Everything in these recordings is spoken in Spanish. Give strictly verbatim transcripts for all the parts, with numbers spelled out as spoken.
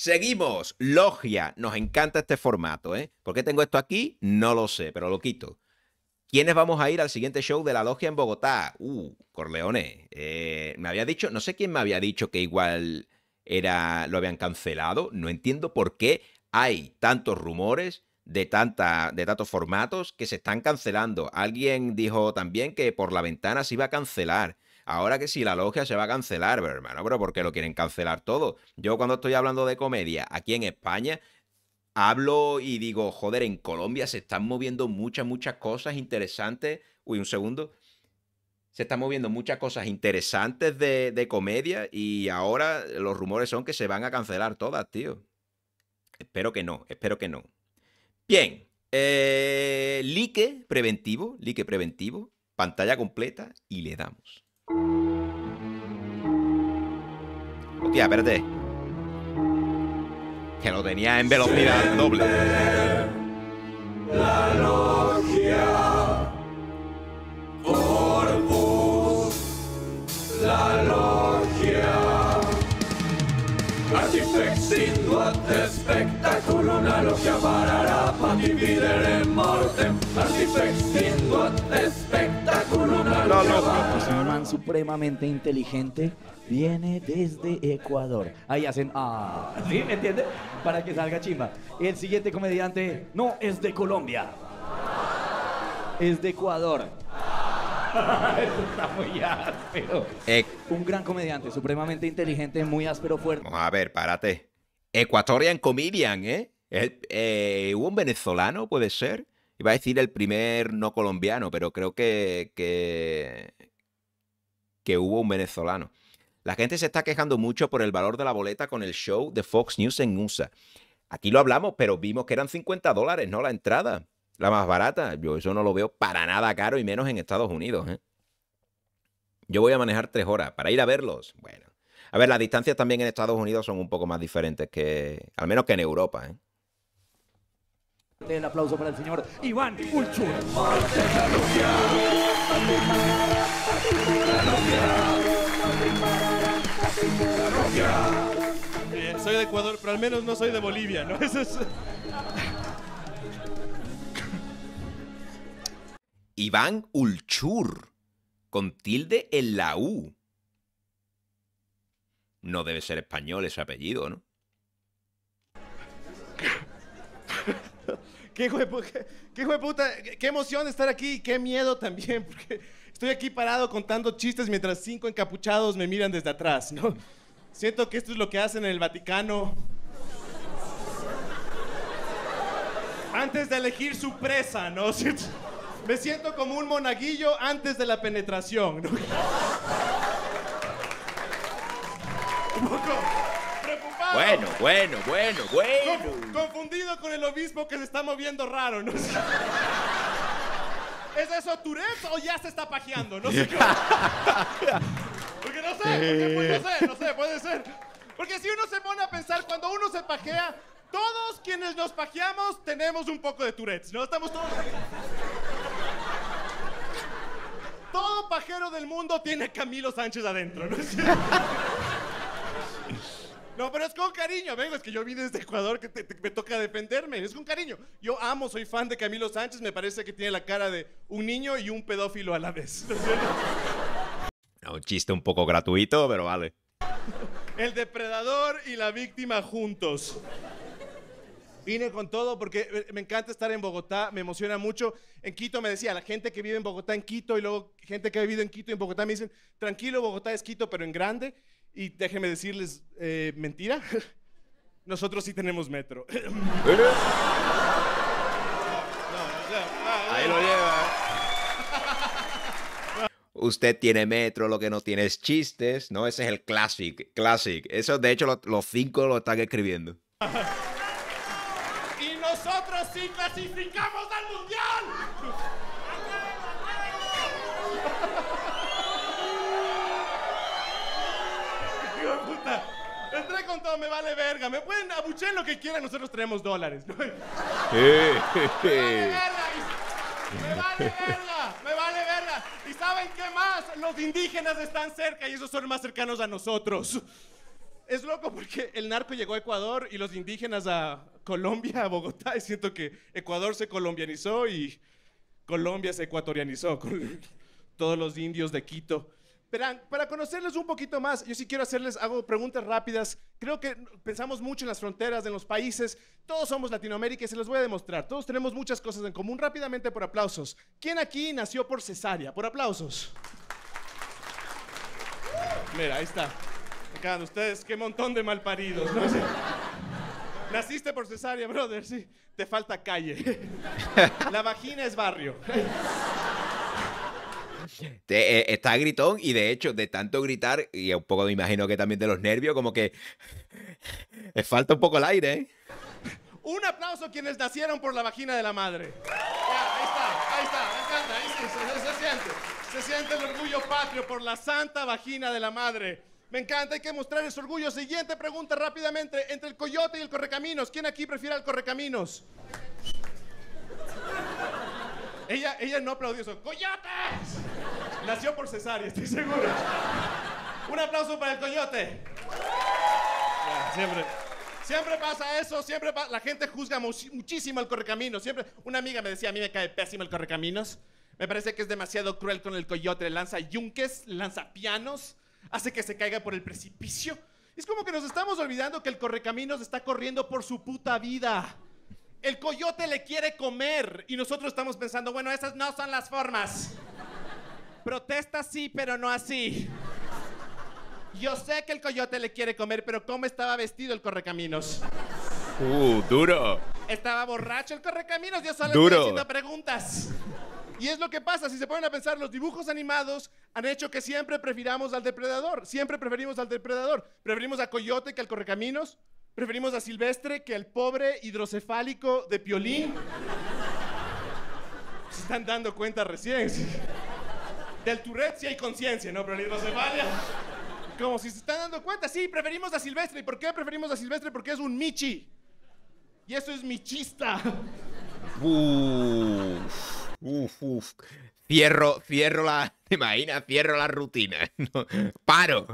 Seguimos. Logia. Nos encanta este formato, ¿eh? ¿Por qué tengo esto aquí? No lo sé, pero lo quito. ¿Quiénes vamos a ir al siguiente show de la Logia en Bogotá? Uh, Corleone. Eh, me había dicho, no sé quién me había dicho que igual era, lo habían cancelado. No entiendo por qué hay tantos rumores de, tanta, de tantos formatos que se están cancelando. Alguien dijo también que por la ventana se iba a cancelar. Ahora que sí, la Logia se va a cancelar, pero hermano, pero ¿por qué lo quieren cancelar todo? Yo cuando estoy hablando de comedia aquí en España, hablo y digo, joder, en Colombia se están moviendo muchas, muchas cosas interesantes. Uy, un segundo. Se están moviendo muchas cosas interesantes de, de comedia y ahora los rumores son que se van a cancelar todas, tío. Espero que no, espero que no. Bien, eh, like preventivo, like preventivo, pantalla completa y le damos. Hostia, espérate. Que lo tenía en velocidad doble. La Logia. Corpus. La Logia. Artifexit ad spectaculo. La Logia pararà pa dividere mortem. Artifexit ad spectaculo. La Logia. Es un man supremamente inteligente. Viene desde Ecuador. Ahí hacen ah, ¿sí? ¿Me entiende? Para que salga chimba. El siguiente comediante no es de Colombia. Es de Ecuador. Eso está muy áspero. Eh, Un gran comediante, supremamente inteligente, muy áspero, fuerte. Vamos a ver, párate. Ecuatorian Comedian, ¿eh? El- eh, ¿Hubo un venezolano, puede ser? Iba a decir el primer no colombiano, pero creo que, que, que hubo un venezolano. La gente se está quejando mucho por el valor de la boleta con el show de Fox News en U S A. Aquí lo hablamos, pero vimos que eran cincuenta dólares, ¿no? La entrada, la más barata. Yo eso no lo veo para nada caro y menos en Estados Unidos, ¿eh? Yo voy a manejar tres horas para ir a verlos. Bueno, a ver, las distancias también en Estados Unidos son un poco más diferentes que, al menos que en Europa, ¿eh? El aplauso para el señor Iván Ulchur. Eh, soy de Ecuador, pero al menos no soy de Bolivia, ¿no? Eso es... Iván Ulchur, con tilde en la U. No debe ser español ese apellido, ¿no? ¿Qué hijo de pu- qué- qué hijo de puta? Qué qué emoción estar aquí, qué miedo también, porque estoy aquí parado contando chistes mientras cinco encapuchados me miran desde atrás, ¿no? Siento que esto es lo que hacen en el Vaticano antes de elegir su presa, ¿no? Siento- Me siento como un monaguillo antes de la penetración, ¿no? Un poco preocupado. Bueno, bueno, bueno, bueno. Conf- Confundido con el obispo que se está moviendo raro, ¿no? ¿Es eso Tourette o ya se está pajeando? No sé qué. Porque no sé, porque, pues, no sé, no sé, puede ser. Porque si uno se pone a pensar, cuando uno se pajea, todos quienes nos pajeamos tenemos un poco de Tourette, ¿no? Estamos todos... Todo pajero del mundo tiene Camilo Sánchez adentro, ¿no? No, pero es con cariño, vengo, es que yo vine desde Ecuador, que te- te- me toca defenderme, es con cariño. Yo amo, soy fan de Camilo Sánchez, me parece que tiene la cara de un niño y un pedófilo a la vez. No, un chiste un poco gratuito, pero vale. El depredador y la víctima juntos. Vine con todo porque me encanta estar en Bogotá, me emociona mucho. En Quito me decía, la gente que vive en Bogotá en Quito y luego gente que ha vivido en Quito y en Bogotá me dicen, tranquilo, Bogotá es Quito, pero en grande. Y déjenme decirles, eh, mentira. Nosotros sí tenemos metro. Ahí lo lleva. Usted tiene metro, lo que no tiene es chistes, ¿no? Ese es el classic, classic. Eso, de hecho, lo- los cinco lo están escribiendo. Y nosotros sí clasificamos al mundial. Hijo de puta, entré con todo, me vale verga. Me pueden abuchear lo que quieran, nosotros tenemos dólares, ¿no? Me vale verga, y- me vale verga, me vale verga. ¿Y saben qué más? Los indígenas están cerca y esos son más cercanos a nosotros. es loco porque el narco llegó a Ecuador y los indígenas a Colombia, a Bogotá, y siento que Ecuador se colombianizó y Colombia se ecuatorianizó con todos los indios de Quito. Verán, para conocerles un poquito más, yo sí quiero hacerles, hago preguntas rápidas. Creo que pensamos mucho en las fronteras, en los países. Todos somos Latinoamérica y se los voy a demostrar. Todos tenemos muchas cosas en común. Rápidamente, por aplausos. ¿Quién aquí nació por cesárea? Por aplausos. Mira, ahí está. Acá ustedes, qué montón de malparidos, ¿no? Sí. Naciste por cesárea, brother, sí. Te falta calle. La vagina es barrio. Te, eh, está gritón y de hecho de tanto gritar y un poco me imagino que también de los nervios como que le falta un poco el aire, ¿eh? Un aplauso a quienes nacieron por la vagina de la madre. Ya, ahí está, ahí está, me encanta, ahí sí, se, se, se siente. Se siente el orgullo patrio por la santa vagina de la madre. Me encanta, hay que mostrar ese orgullo. Siguiente pregunta rápidamente, entre el coyote y el correcaminos, ¿quién aquí prefiere al correcaminos? Ella, ella no aplaudió eso. ¡Coyotes! Nació por cesárea, estoy seguro. Un aplauso para el coyote. Ya, siempre, siempre pasa eso, siempre pasa. La gente juzga muchísimo al correcaminos. Siempre, una amiga me decía, a mí me cae pésimo el correcaminos. Me parece que es demasiado cruel con el coyote. Le lanza yunques, le lanza pianos, hace que se caiga por el precipicio. Es como que nos estamos olvidando que el correcaminos está corriendo por su puta vida. El coyote le quiere comer y nosotros estamos pensando, bueno, esas no son las formas. Protesta sí, pero no así. Yo sé que el coyote le quiere comer, pero ¿cómo estaba vestido el correcaminos? Uh, duro. Estaba borracho el correcaminos, yo solo Duro. estoy haciendo preguntas. Y es lo que pasa, si se ponen a pensar, los dibujos animados han hecho que siempre prefiramos al depredador. Siempre preferimos al depredador. Preferimos a coyote que al correcaminos. Preferimos a Silvestre que al pobre hidrocefálico de Piolín. Se están dando cuenta recién. Del Tourette sí hay conciencia, ¿no? Pero la hidrocefalia... Como si se están dando cuenta. Sí, preferimos a Silvestre. ¿Y por qué preferimos a Silvestre? Porque es un michi. Y eso es michista. Uf, uf, uf. Cierro, cierro la... ¿Te imaginas? Cierro la rutina. No, paro.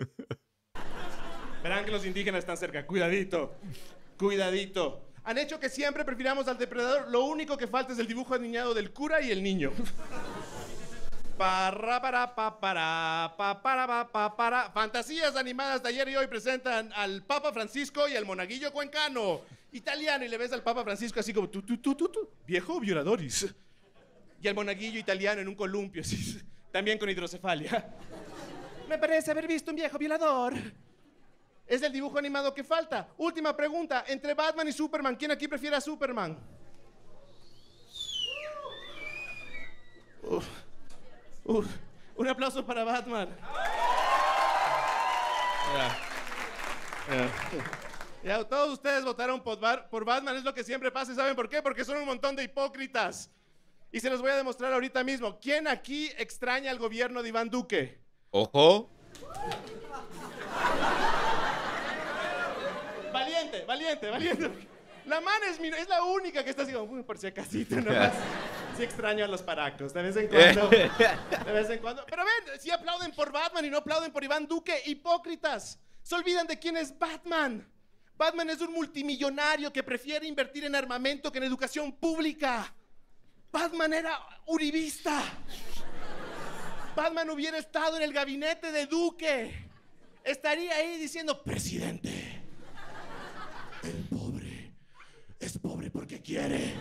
Verán que los indígenas están cerca. Cuidadito. Cuidadito. Han hecho que siempre prefiramos al depredador. Lo único que falta es el dibujo aniñado del cura y el niño. Para, para, pa, para, pa, para, pa, pa, para. Fantasías animadas de ayer y hoy presentan al Papa Francisco y al monaguillo cuencano. Italiano, y le ves al Papa Francisco así como tu, tu, tu, tu, tu. Viejo violadores. Y al monaguillo italiano en un columpio, así, también con hidrocefalia. Me parece haber visto un viejo violador. Es el dibujo animado que falta. Última pregunta. Entre Batman y Superman, ¿quién aquí prefiere a Superman? Uf. Uf. Un aplauso para Batman. Ya. Ya. Ya, todos ustedes votaron por, Bar por Batman, es lo que siempre pasa. ¿Saben por qué? Porque son un montón de hipócritas. Y se los voy a demostrar ahorita mismo. ¿Quién aquí extraña al gobierno de Iván Duque? Ojo. Valiente, valiente, valiente. La man es, es la única que está así como, por si acasito nomás. Sí extraño a los paracos, de vez en cuando. De vez en cuando. Pero ven, sí aplauden por Batman y no aplauden por Iván Duque. Hipócritas. Se olvidan de quién es Batman. Batman es un multimillonario que prefiere invertir en armamento que en educación pública. Batman era uribista. Batman hubiera estado en el gabinete de Duque. Estaría ahí diciendo, presidente, el pobre es pobre porque quiere.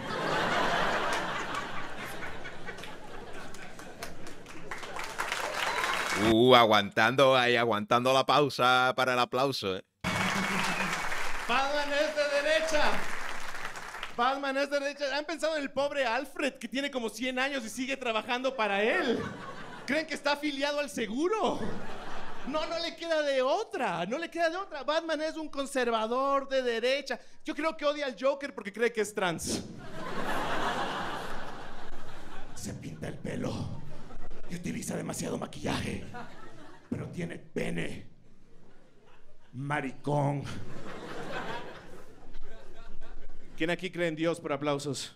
Uh, aguantando ahí, aguantando la pausa para el aplauso, ¿eh? Batman es de derecha. Batman es de derecha. ¿Han pensado en el pobre Alfred que tiene como cien años y sigue trabajando para él? ¿Creen que está afiliado al seguro? No, no le queda de otra. No le queda de otra. Batman es un conservador de derecha. Yo creo que odia al Joker porque cree que es trans. Se pinta el pelo y utiliza demasiado maquillaje, pero tiene pene. Maricón. ¿Quién aquí cree en Dios por aplausos?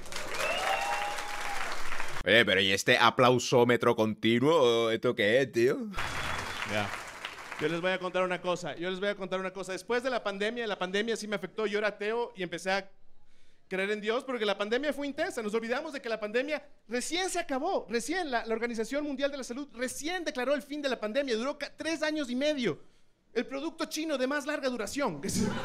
Oye, pero ¿y este aplausómetro continuo? ¿Esto qué es, tío? Ya. Yo les voy a contar una cosa, yo les voy a contar una cosa. Después de la pandemia, la pandemia sí me afectó, yo era ateo y empecé a creer en Dios porque la pandemia fue intensa. Nos olvidamos de que la pandemia recién se acabó, recién la, la Organización Mundial de la Salud recién declaró el fin de la pandemia, duró tres años y medio. El producto chino de más larga duración.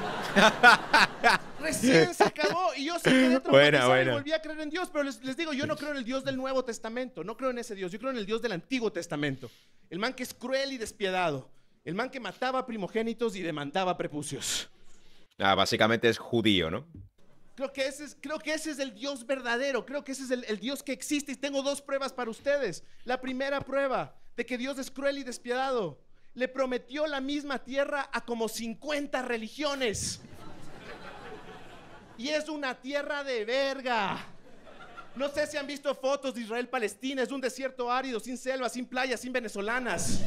Recién se acabó y yo se quedé traumatizado Buena, buena. y volví a creer en Dios, pero les, les digo, yo no creo en el Dios del Nuevo Testamento, no creo en ese Dios, yo creo en el Dios del Antiguo Testamento. El man que es cruel y despiadado, el man que mataba primogénitos y demandaba prepucios. Ah, básicamente es judío, ¿no? Creo que ese es, creo que ese es el Dios verdadero, creo que ese es el, el Dios que existe y tengo dos pruebas para ustedes. La primera prueba de que Dios es cruel y despiadado. Le prometió la misma tierra a como cincuenta religiones. Y es una tierra de verga. No sé si han visto fotos de Israel-Palestina. Es un desierto árido, sin selva, sin playas, sin venezolanas.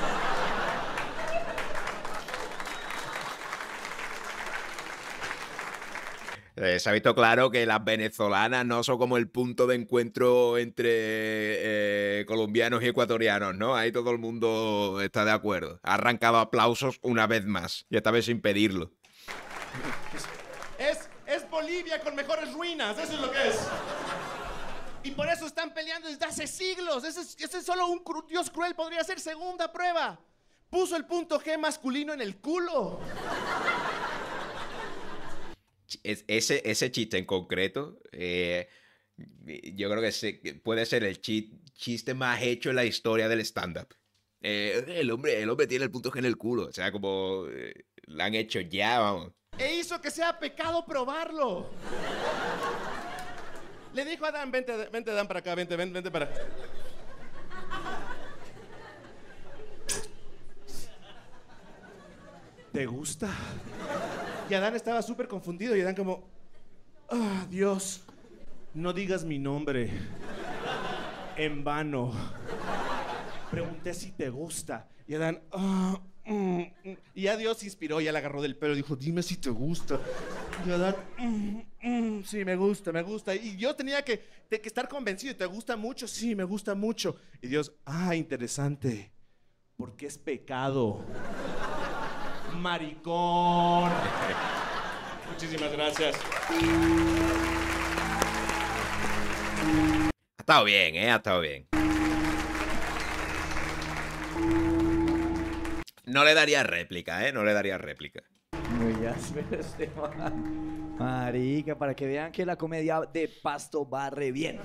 Eh, se ha visto claro que las venezolanas no son como el punto de encuentro entre eh, colombianos y ecuatorianos, ¿no? Ahí todo el mundo está de acuerdo. Ha arrancado aplausos una vez más, y esta vez sin pedirlo. Es, es Bolivia con mejores ruinas, eso es lo que es. Y por eso están peleando desde hace siglos. Ese es, ese es solo un cru- Dios cruel, podría ser. Segunda prueba. Puso el punto G masculino en el culo. Es- ese, ese chiste en concreto, eh, yo creo que se- que puede ser el chi- chiste más hecho en la historia del stand-up. Eh, el, hombre, el hombre tiene el punto G en el culo. O sea, como eh, lo han hecho ya, vamos. E hizo que sea pecado probarlo. Le dijo a Dan, vente, vente Dan para acá, vente, vente, vente para acá. ¿Te gusta? Y Adán estaba súper confundido y Adán como, ah, Dios, no digas mi nombre. En vano. Pregunté si te gusta. Y Adán, ah, mm, mm. Y ya Dios se inspiró, ya le agarró del pelo y dijo, dime si te gusta. Y Adán, mm, mm, sí, me gusta, me gusta. Y yo tenía que, te- que estar convencido, ¿te gusta mucho? Sí, me gusta mucho. Y Dios, ah, interesante, porque es pecado. Maricón. Muchísimas gracias. Ha estado bien, ¿eh? Ha estado bien. No le daría réplica, ¿eh? No le daría réplica. Muy áspero este man. Marica, para que vean que la comedia de Pasto va re bien.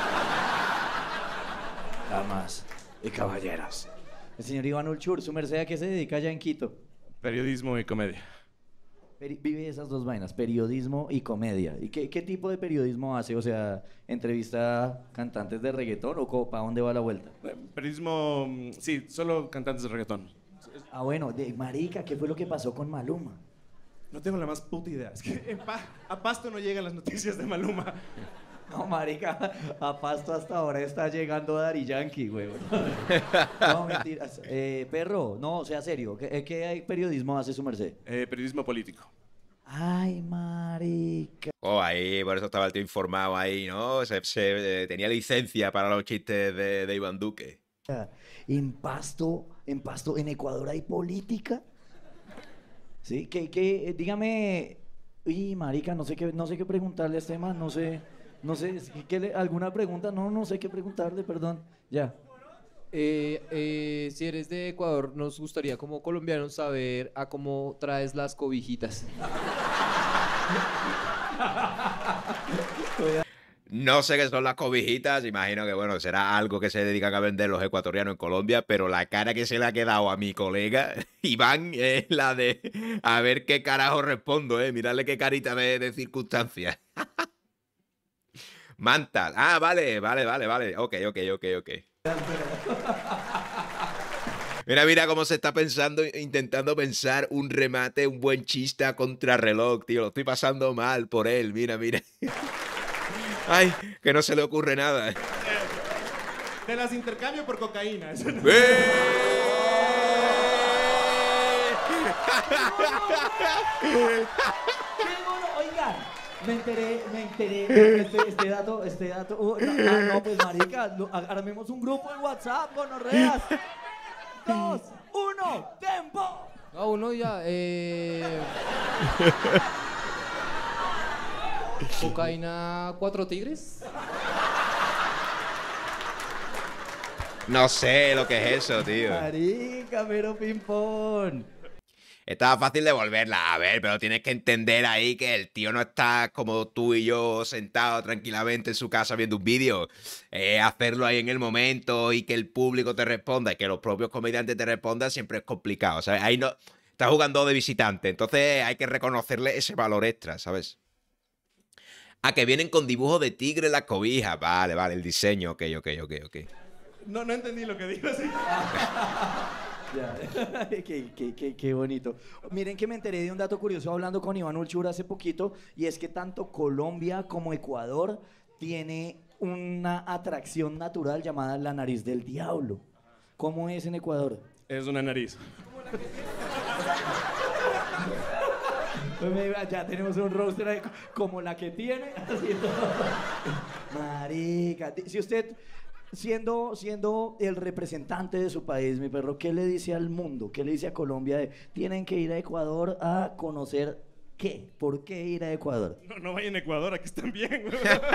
Damas y caballeros. El señor Iván Ulchur, su merced, ¿a qué se dedica allá en Quito? Periodismo y comedia. Peri- vive esas dos vainas, periodismo y comedia. ¿Y qué, qué tipo de periodismo hace? O sea, ¿entrevista cantantes de reggaetón o para dónde va la vuelta? Eh, Periodismo, mm, sí, solo cantantes de reggaetón. Ah, bueno, de marica, ¿qué fue lo que pasó con Maluma? No tengo la más puta idea. Es que en Pa- a Pasto no llegan las noticias de Maluma. No, marica, a Pasto hasta ahora está llegando Daddy Yankee, güey. No, mentiras. Eh, perro, no, sea serio. ¿Qué, qué periodismo hace su merced? Eh, periodismo político. Ay, marica. Oh, ahí, por eso estaba el tío informado ahí, ¿no? Se, se, eh, tenía licencia para los chistes de, de Iván Duque. En Pasto, en Pasto, en Ecuador hay política. Sí, que, que, eh, dígame, uy, marica, no sé qué, no sé qué preguntarle a este man, no sé, no sé, es que- que le- alguna pregunta, no, no sé qué preguntarle, perdón, ya. Eh, eh, si eres de Ecuador, nos gustaría como colombianos saber a cómo traes las cobijitas. No sé qué son las cobijitas, imagino que, bueno, será algo que se dedican a vender los ecuatorianos en Colombia, pero la cara que se le ha quedado a mi colega Iván es la de a ver qué carajo respondo, ¿eh? Miradle qué carita de, de circunstancias. Mantal. Ah, vale, vale, vale, vale. Ok, ok, ok, ok. Mira, mira cómo se está pensando, intentando pensar un remate, un buen chiste a contrarreloj, tío. Lo estoy pasando mal por él, mira, mira. Ay, que no se le ocurre nada. Te las intercambio por cocaína. Eso no- ¡Qué mono! Oigan, me enteré, me enteré, este, este dato, este dato, uh, no, ah, no, pues marica, lo- a- armemos un grupo en WhatsApp, gonorreas. Dos, uno, tiempo. Ah, uno ya. Eh... Cocaína Cuatro Tigres. No sé lo que es eso, tío. Marica, pero ping-pong. Estaba fácil de volverla a ver, pero tienes que entender ahí que el tío no está como tú y yo sentado tranquilamente en su casa viendo un vídeo. Eh, hacerlo ahí en el momento y que el público te responda y que los propios comediantes te respondan siempre es complicado, ¿sabes? Ahí no... Está jugando de visitante, entonces hay que reconocerle ese valor extra, ¿sabes? Ah, que vienen con dibujos de tigre en las cobijas. Vale, vale, el diseño, ok, ok, ok, ok. No, no entendí lo que dijo así. Ya. qué, qué, qué, qué bonito. Miren que me enteré de un dato curioso hablando con Iván Ulchur hace poquito, y es que tanto Colombia como Ecuador tiene una atracción natural llamada la nariz del diablo. ¿Cómo es en Ecuador? Es una nariz. Ya tenemos un roster ahí como la que tiene. Así todo. Marica, si usted siendo, siendo el representante de su país, mi perro, ¿qué le dice al mundo? ¿Qué le dice a Colombia? De, tienen que ir a Ecuador a conocer ¿qué? ¿Por qué ir a Ecuador? No, no vayan a Ecuador, aquí están bien.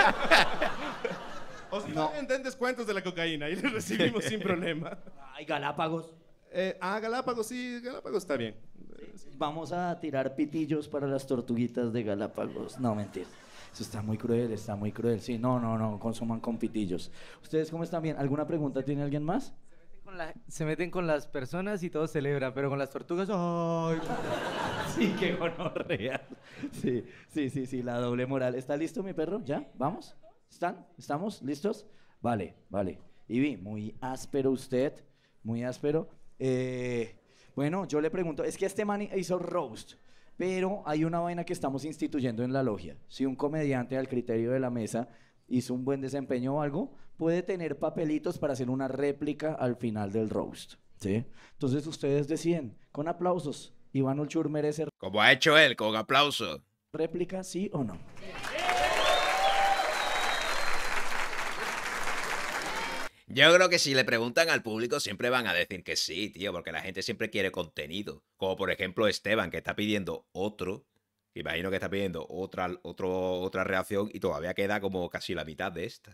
O si no, den descuentos de la cocaína y les recibimos sin problema. Ay, Galápagos. Eh, ah, Galápagos, sí, Galápagos está bien. Vamos a tirar pitillos para las tortuguitas de Galápagos. No, mentira. Eso está muy cruel, está muy cruel. Sí, no, no, no, consuman con pitillos. ¿Ustedes cómo están bien? ¿Alguna pregunta tiene alguien más? Con la- se meten con las personas y todos celebran, pero con las tortugas, ¡ay! Sí, qué gonorrea. Sí, sí, sí, sí, la doble moral. ¿Está listo, mi perro? ¿Ya? ¿Vamos? ¿Están? ¿Estamos? ¿Listos? Vale, vale. Ivy, muy áspero usted, muy áspero. Eh, bueno, yo le pregunto, es que este man hizo roast, pero hay una vaina que estamos instituyendo en la logia. Si un comediante al criterio de la mesa hizo un buen desempeño o algo, puede tener papelitos para hacer una réplica al final del roast, ¿sí? Entonces ustedes deciden, con aplausos, Iván Ulchur merece Como ha hecho él, con aplauso. réplica, ¿sí o no? Yo creo que si le preguntan al público siempre van a decir que sí, tío, porque la gente siempre quiere contenido. Como por ejemplo Esteban, que está pidiendo otro. Imagino que está pidiendo otra, otro, otra reacción y todavía queda como casi la mitad de esta.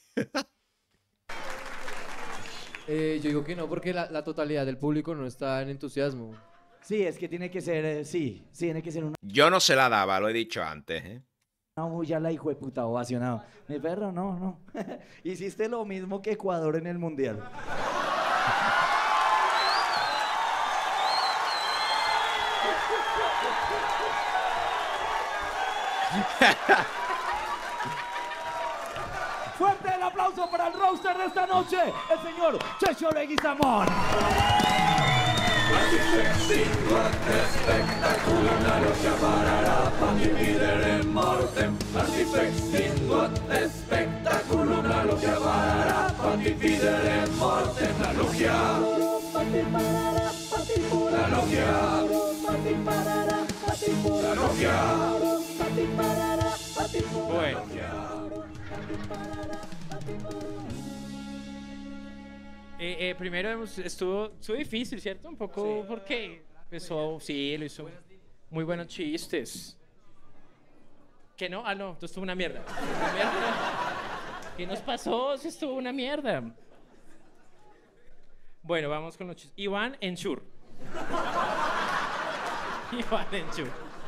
Eh, yo digo que no, porque la, la totalidad del público no está en entusiasmo. Sí, es que tiene que ser, eh, sí, sí, tiene que ser una, Yo no se la daba, lo he dicho antes, ¿eh? una bulla la hijo de puta ovacionado. Mi perro, no, no. Hiciste lo mismo que Ecuador en el Mundial. Fuerte el aplauso para el roaster de esta noche, el señor Checho Leguizamón. Antifexito espectacular lo chiamarà dividere in mortem. Antifexito espectacular lo chiamarà dividere in mortem. La logia, la logia, la logia. Bueno. Eh, eh, primero hemos- estuvo, estuvo difícil, ¿cierto? Un poco porque empezó, sí, lo hizo muy buenos chistes. ¿Que no? Ah, no, esto estuvo una mierda. Una mierda. ¿Qué nos pasó? Sí, estuvo una mierda. Bueno, vamos con los chistes. Iván Enchur. Iván Enchur.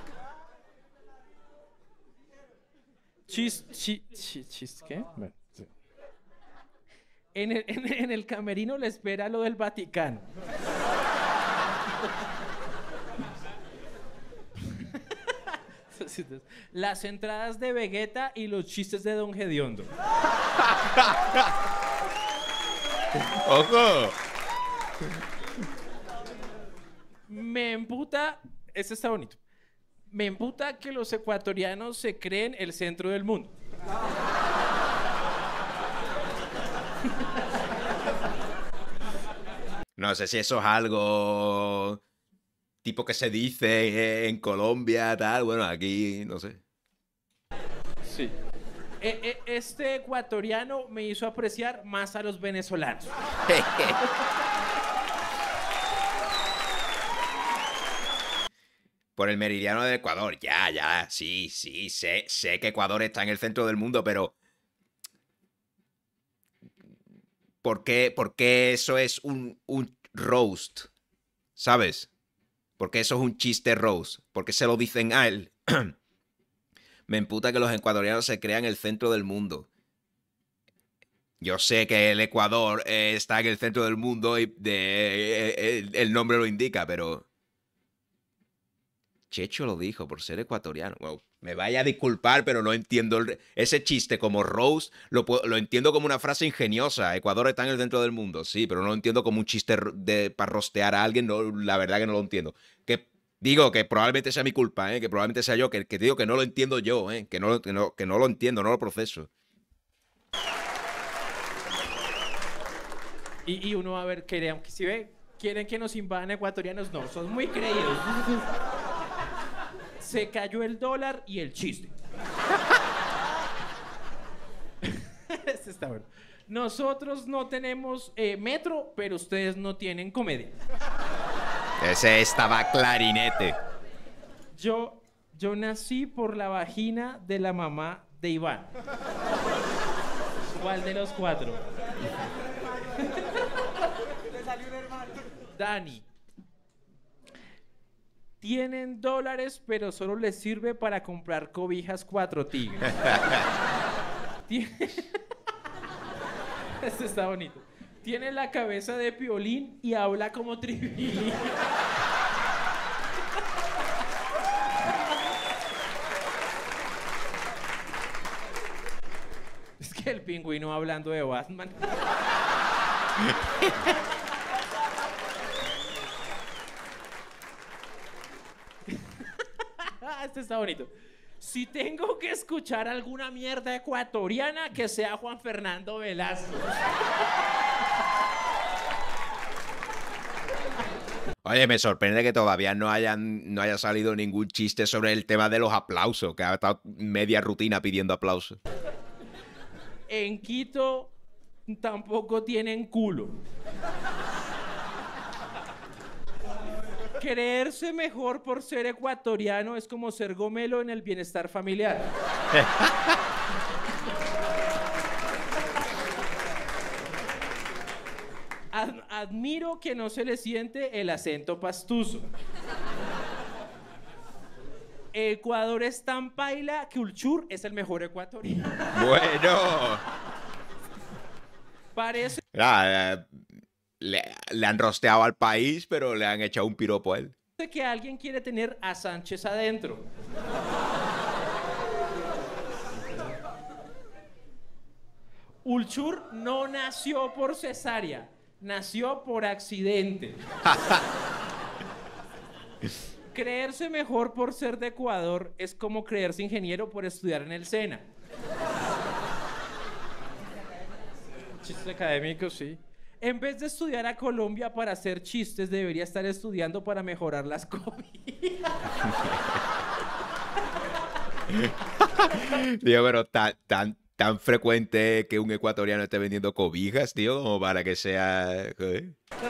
Chis, chi, chi- chis, ¿qué? Bueno, sí. En el, en, en el camerino le espera lo del Vaticano. Las entradas de Vegeta y los chistes de Don Gediondo. ¡Ojo! Me emputa, este está bonito. Me emputa que los ecuatorianos se creen el centro del mundo. No sé si eso es algo tipo que se dice en Colombia, tal. Bueno, aquí no sé. Sí. E- e- este ecuatoriano me hizo apreciar más a los venezolanos. por el meridiano del Ecuador. Ya, ya, sí, sí, sé, sé que Ecuador está en el centro del mundo, pero... ¿Por qué, por qué eso es un, un roast? ¿Sabes? Porque eso es un chiste roast. Porque se lo dicen a él. Me emputa que los ecuatorianos se crean el centro del mundo. Yo sé que el Ecuador eh, está en el centro del mundo y de, eh, eh, el nombre lo indica, pero... Checho lo dijo por ser ecuatoriano. Wow. Me vaya a disculpar, pero no entiendo el, ese chiste como roast. Lo, lo entiendo como una frase ingeniosa. Ecuador está en el centro del mundo. Sí, pero no lo entiendo como un chiste de, para rostear a alguien. No, la verdad que no lo entiendo. Que digo que probablemente sea mi culpa, ¿eh? Que probablemente sea yo. Que, que digo que no lo entiendo yo, ¿eh? Que no, que, no, que no lo entiendo, no lo proceso. Y, y uno va a ver, que si ve, quieren que nos invadan ecuatorianos, no, son muy creídos. Se cayó el dólar y el chiste. Este está bueno. Nosotros no tenemos eh, metro, pero ustedes no tienen comedia. Ese estaba clarinete. Yo, yo nací por la vagina de la mamá de Iván. ¿Cuál de los cuatro? Dani. Tienen dólares, pero solo les sirve para comprar cobijas cuatro tigres. Este está bonito. Tiene la cabeza de Piolín y habla como Trivi. Es que el pingüino hablando de Batman. Este está bonito. Si tengo que escuchar alguna mierda ecuatoriana, que sea Juan Fernando Velasco. Oye, me sorprende que todavía no, hayan, no haya salido ningún chiste sobre el tema de los aplausos, que ha estado media rutina pidiendo aplausos. En Quito tampoco tienen culo. Creerse mejor por ser ecuatoriano es como ser gomelo en el bienestar familiar. Ad- admiro que no se le siente el acento pastuso. Ecuador es tan paila que Ulchur es el mejor ecuatoriano. Bueno. Parece Ah, eh, le, le han rosteado al país, pero le han echado un piropo a él. que alguien quiere tener a Sánchez adentro. Ulchur no nació por cesárea, nació por accidente. Creerse mejor por ser de Ecuador es como creerse ingeniero por estudiar en el SENA. Chistes académicos, sí. En vez de estudiar a Colombia para hacer chistes, debería estar estudiando para mejorar las cobijas. Tío, pero tan, tan, tan frecuente que un ecuatoriano esté vendiendo cobijas, tío, como para que sea... Joder.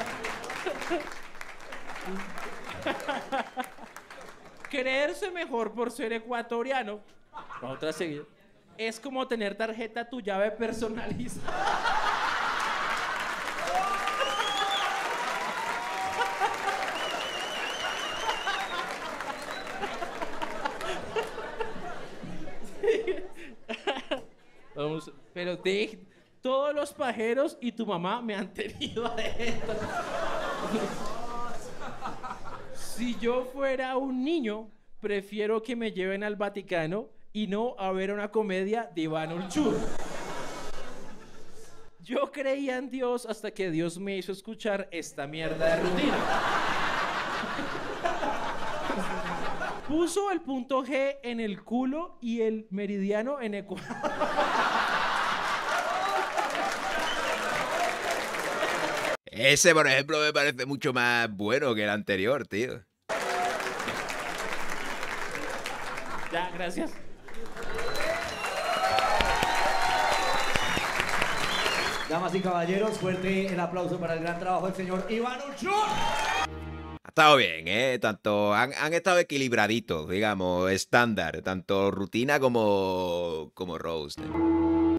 Creerse mejor por ser ecuatoriano, otra seguida, es como tener tarjeta tu llave personalizada. Vamos, pero de todos los pajeros y tu mamá me han tenido adentro. Si yo fuera un niño, prefiero que me lleven al Vaticano y no a ver una comedia de Iván Ulchur. Yo creía en Dios hasta que Dios me hizo escuchar esta mierda de rutina. Puso el punto G en el culo y el meridiano en Ecuador. Ese, por ejemplo, me parece mucho más bueno que el anterior, tío. Ya, gracias. Damas y caballeros, fuerte el aplauso para el gran trabajo del señor Iván Ulchur. estado bien, ¿eh? Tanto han, han estado equilibraditos, digamos, estándar, tanto rutina como, como roast. ¿eh?